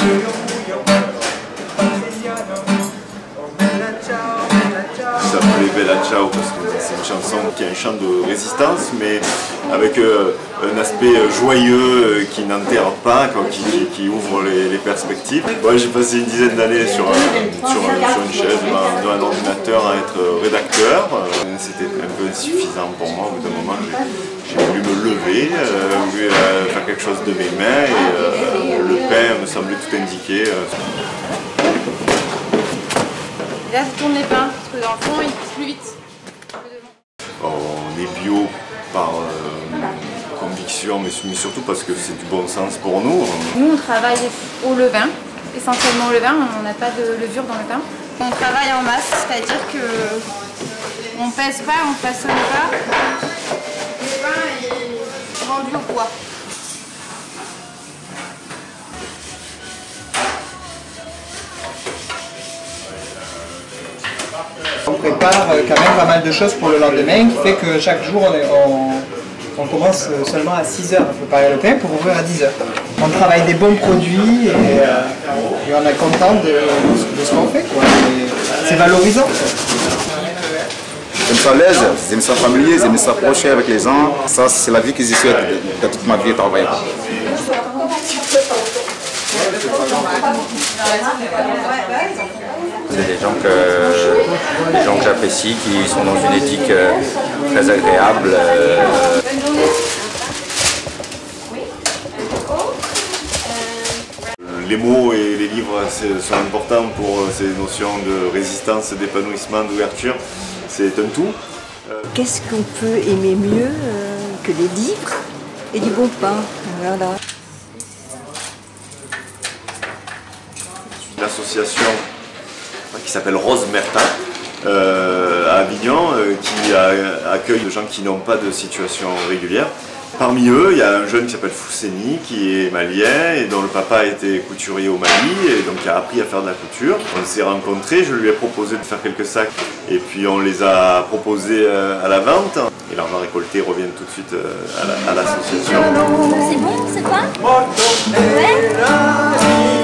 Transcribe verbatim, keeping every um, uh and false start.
Ça s'appelait Bella Ciao parce que c'est une chanson qui est un chant de résistance, mais avec euh, un aspect joyeux euh, qui n'enterre pas, quoi, qui, qui, qui ouvre les, les perspectives. Ouais, j'ai passé une dizaine d'années sur, euh, sur, sur une chaise devant, devant un ordinateur à être rédacteur. Euh, C'était un peu insuffisant pour moi. Au bout d'un moment, j'ai voulu me lever, euh, voulu euh, faire quelque chose de mes mains et euh, le pain me semblait tout indiqué. Euh. Là, je tourne les pains, parce que dans le fond, ils poussent plus vite. On est bio par euh, conviction, mais, mais surtout parce que c'est du bon sens pour nous. Nous, on travaille au levain, essentiellement au levain, on n'a pas de levure dans le pain. On travaille en masse, c'est-à-dire que on pèse pas, on façonne pas. Le pain est vendu au poids. On prépare quand même pas mal de choses pour le lendemain, qui fait que chaque jour on, est, on, on commence seulement à six heures à préparer le pain pour ouvrir à dix heures. On travaille des bons produits et, euh, et on est content de, de ce qu'on fait. C'est valorisant. J'aime ça l'aise, j'aime ça familier, j'aime ça proche avec les gens. Ça, c'est la vie que je souhaite de, de toute ma vie de travailler. C'est des gens que, des gens que j'apprécie, qui sont dans une éthique euh, très agréable. Euh. Les mots et les livres sont importants pour ces notions de résistance, d'épanouissement, d'ouverture. C'est un tout. Qu'est-ce qu'on peut aimer mieux euh, que les livres et du bon pain? Voilà. L'association qui s'appelle Rose Mertin euh, à Avignon euh, qui a, accueille des gens qui n'ont pas de situation régulière. Parmi eux, il y a un jeune qui s'appelle Fousseni qui est malien et dont le papa était couturier au Mali et donc qui a appris à faire de la couture. On s'est rencontrés, je lui ai proposé de faire quelques sacs et puis on les a proposés à la vente. Et l'argent récolté revient tout de suite à l'association. C'est bon, c'est quoi? Ouais.